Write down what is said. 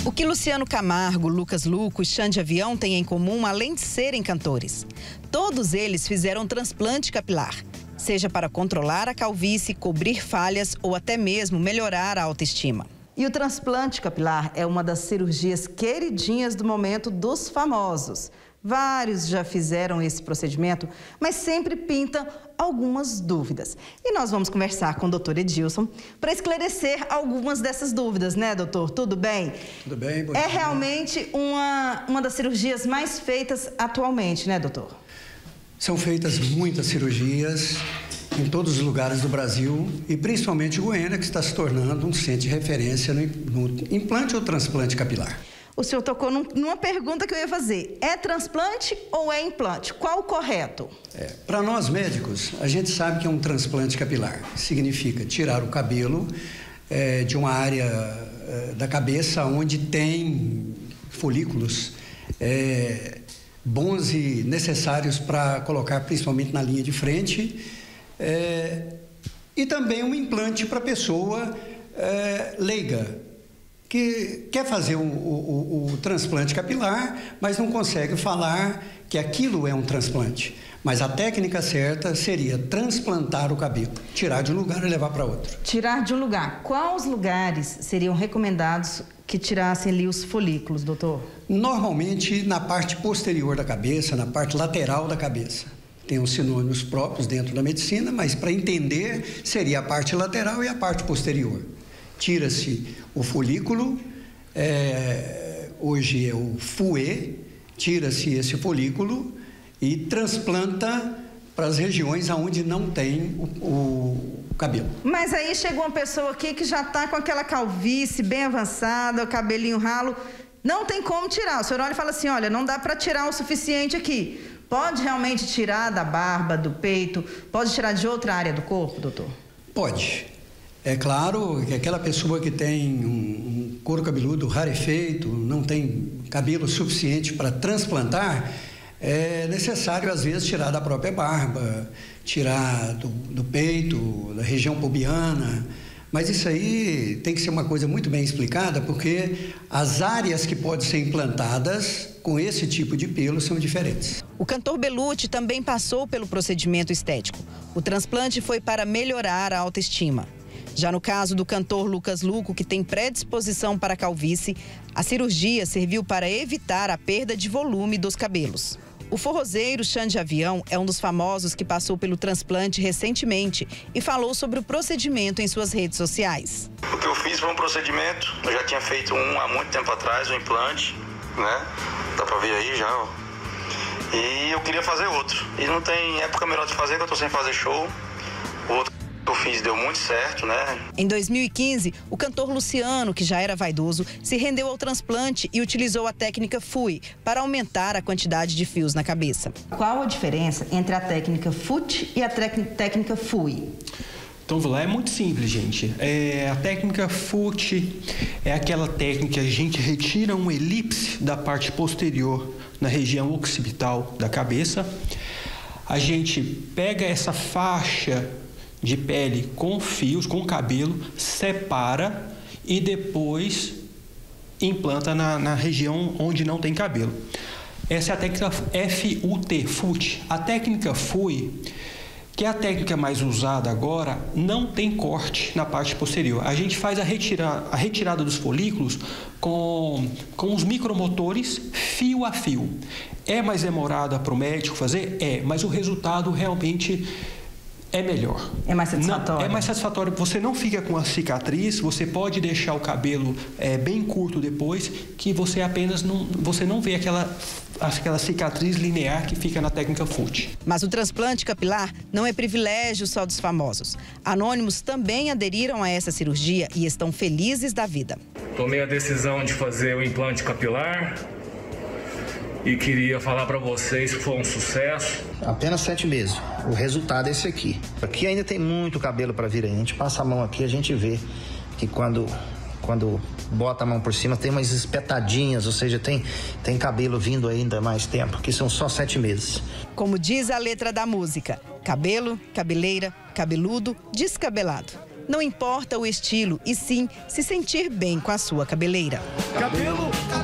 O que Luciano Camargo, Lucas Luco e Xande Avião têm em comum, além de serem cantores? Todos eles fizeram transplante capilar, seja para controlar a calvície, cobrir falhas ou até mesmo melhorar a autoestima. E o transplante capilar é uma das cirurgias queridinhas do momento dos famosos. Vários já fizeram esse procedimento, mas sempre pintam algumas dúvidas. E nós vamos conversar com o doutor Edilson para esclarecer algumas dessas dúvidas, né, doutor? Tudo bem? Tudo bem, bom dia. É dia. realmente uma das cirurgias mais feitas atualmente, né, doutor? São feitas muitas cirurgias em todos os lugares do Brasil e principalmente Goiânia, que está se tornando um centro de referência no implante ou transplante capilar. O senhor tocou numa pergunta que eu ia fazer. É transplante ou é implante? Qual o correto? Para nós médicos, a gente sabe que é um transplante capilar. Significa tirar o cabelo de uma área da cabeça onde tem folículos bons e necessários para colocar principalmente na linha de frente. E também um implante para a pessoa leiga, que quer fazer o transplante capilar, mas não consegue falar que aquilo é um transplante. Mas a técnica certa seria transplantar o cabelo, tirar de um lugar e levar para outro. Tirar de um lugar. Quais lugares seriam recomendados que tirassem ali os folículos, doutor? Normalmente na parte posterior da cabeça, na parte lateral da cabeça. Tem uns sinônimos próprios dentro da medicina, mas para entender seria a parte lateral e a parte posterior. Tira-se o folículo, hoje é o fouet, tira-se esse folículo e transplanta para as regiões onde não tem o cabelo. Mas aí chega uma pessoa aqui que já está com aquela calvície bem avançada, o cabelinho ralo, não tem como tirar. O senhor olha e fala assim, olha, não dá para tirar o suficiente aqui. Pode realmente tirar da barba, do peito, pode tirar de outra área do corpo, doutor? Pode. É claro que aquela pessoa que tem um couro cabeludo rarefeito, não tem cabelo suficiente para transplantar, é necessário às vezes tirar da própria barba, tirar do peito, da região pubiana. Mas isso aí tem que ser uma coisa muito bem explicada, porque as áreas que podem ser implantadas com esse tipo de pelo são diferentes. O cantor Belucci também passou pelo procedimento estético. O transplante foi para melhorar a autoestima. Já no caso do cantor Lucas Luco, que tem predisposição para calvície, a cirurgia serviu para evitar a perda de volume dos cabelos. O forrozeiro Xande Avião é um dos famosos que passou pelo transplante recentemente e falou sobre o procedimento em suas redes sociais. O que eu fiz foi um procedimento, eu já tinha feito há muito tempo atrás, um implante, né? Dá pra ver aí já, ó. E eu queria fazer outro. E não tem época melhor de fazer, que eu tô sem fazer show. O outro que eu fiz deu muito certo, né? Em 2015, o cantor Luciano, que já era vaidoso, se rendeu ao transplante e utilizou a técnica FUI para aumentar a quantidade de fios na cabeça. Qual a diferença entre a técnica FUT e a técnica FUI? Então, lá é muito simples, gente. A técnica FUT é aquela técnica que a gente retira um elipse da parte posterior na região occipital da cabeça. A gente pega essa faixa de pele com fios, com cabelo, separa e depois implanta na região onde não tem cabelo. Essa é a técnica FUT, FUT. A técnica FUI, que é a técnica mais usada agora, não tem corte na parte posterior. A gente faz a retirada dos folículos com os micromotores fio a fio. É mais demorada para o médico fazer? É, mas o resultado realmente é melhor. É mais satisfatório? É mais satisfatório. Você não fica com a cicatriz, você pode deixar o cabelo bem curto depois, que você apenas você não vê aquela cicatriz linear que fica na técnica FUT. Mas o transplante capilar não é privilégio só dos famosos. Anônimos também aderiram a essa cirurgia e estão felizes da vida. Tomei a decisão de fazer o implante capilar e queria falar para vocês que foi um sucesso. Apenas 7 meses. O resultado é esse aqui. Aqui ainda tem muito cabelo para vir aí. A gente passa a mão aqui, a gente vê que quando bota a mão por cima tem umas espetadinhas, ou seja, tem cabelo vindo ainda mais tempo, que são só 7 meses. Como diz a letra da música, cabelo, cabeleira, cabeludo, descabelado. Não importa o estilo, e sim se sentir bem com a sua cabeleira. Cabelo